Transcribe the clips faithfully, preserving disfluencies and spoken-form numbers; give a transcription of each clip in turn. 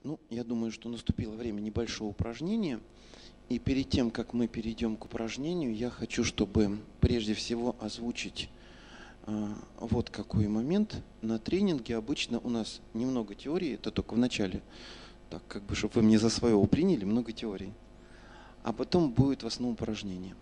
Ну, я думаю, что наступило время небольшого упражнения. И перед тем, как мы перейдем к упражнению, я хочу, чтобы прежде всего озвучить э, вот какой момент. На тренинге обычно у нас немного теории, это только в начале, так как бы, чтобы вы мне за своего приняли, много теории. А потом будет в основном упражнение.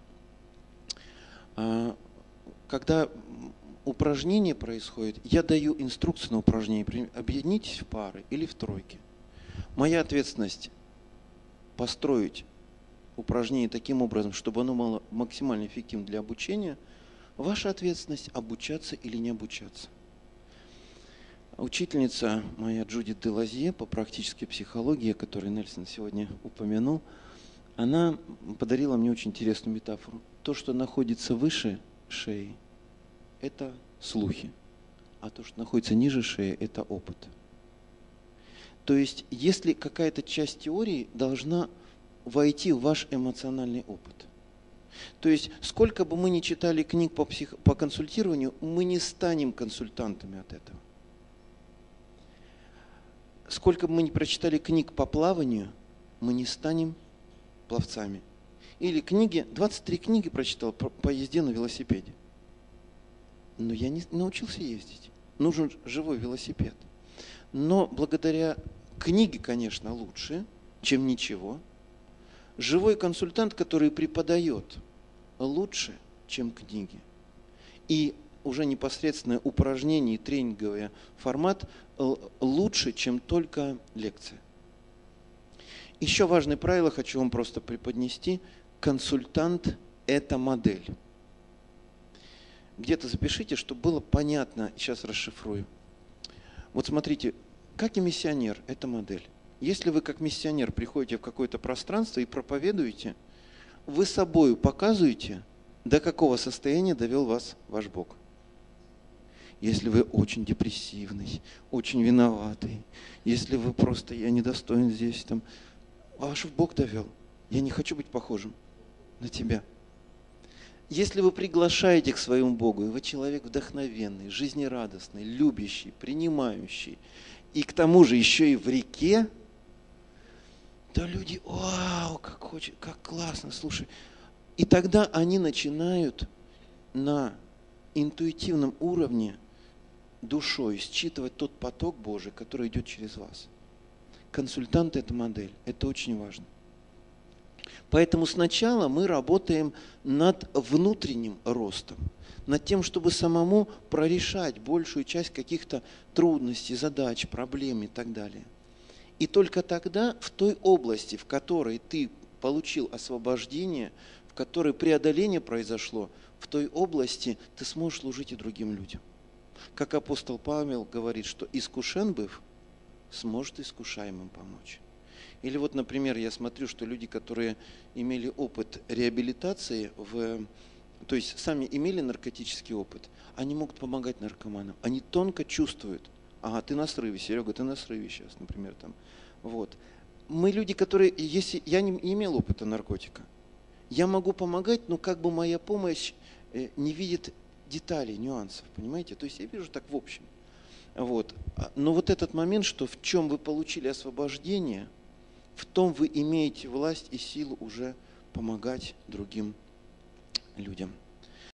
Когда упражнение происходит, я даю инструкцию на упражнение, объединитесь в пары или в тройки. Моя ответственность построить упражнение таким образом, чтобы оно было максимально эффективно для обучения. Ваша ответственность обучаться или не обучаться. Учительница моя Джудит Делазье по практической психологии, которую Нельсон сегодня упомянул, она подарила мне очень интересную метафору. То, что находится выше шеи, это слухи, а то, что находится ниже шеи, это опыт. То есть, если какая-то часть теории должна войти в ваш эмоциональный опыт. То есть, сколько бы мы ни читали книг по, псих... по консультированию, мы не станем консультантами от этого. Сколько бы мы ни прочитали книг по плаванию, мы не станем пловцами. Или книги, двадцать три книги прочитал по езде на велосипеде. Но я не научился ездить. Нужен живой велосипед. Но благодаря книге, конечно, лучше, чем ничего. Живой консультант, который преподает, лучше, чем книги. И уже непосредственное упражнение, тренинговый формат лучше, чем только лекция. Еще важное правило хочу вам просто преподнести. Консультант – это модель. Где-то запишите, чтобы было понятно. Сейчас расшифрую. Вот смотрите, как и миссионер – это модель. Если вы как миссионер приходите в какое-то пространство и проповедуете, вы собою показываете, до какого состояния довел вас ваш Бог. Если вы очень депрессивный, очень виноватый, если вы просто «я недостоин здесь», там, ваш Бог довел. Я не хочу быть похожим на тебя. Если вы приглашаете к своему Богу, и вы человек вдохновенный, жизнерадостный, любящий, принимающий, и к тому же еще и в реке, то люди, вау, как хочет, как классно, слушай. И тогда они начинают на интуитивном уровне душой считывать тот поток Божий, который идет через вас. Консультант – это модель, это очень важно. Поэтому сначала мы работаем над внутренним ростом, над тем, чтобы самому прорешать большую часть каких-то трудностей, задач, проблем и так далее. И только тогда в той области, в которой ты получил освобождение, в которой преодоление произошло, в той области ты сможешь служить и другим людям. Как апостол Павел говорит, что искушен быв, сможет искушаемым помочь. Или вот, например, я смотрю, что люди, которые имели опыт реабилитации, в, то есть сами имели наркотический опыт, они могут помогать наркоманам. Они тонко чувствуют, ага, ты на срыве, Серега, ты на срыве сейчас, например. Там. Вот. Мы люди, которые, если я не имел опыта наркотика, я могу помогать, но как бы моя помощь не видит деталей, нюансов, понимаете? То есть я вижу так в общем. Вот. Но вот этот момент, что в чем вы получили освобождение, в том вы имеете власть и силу уже помогать другим людям.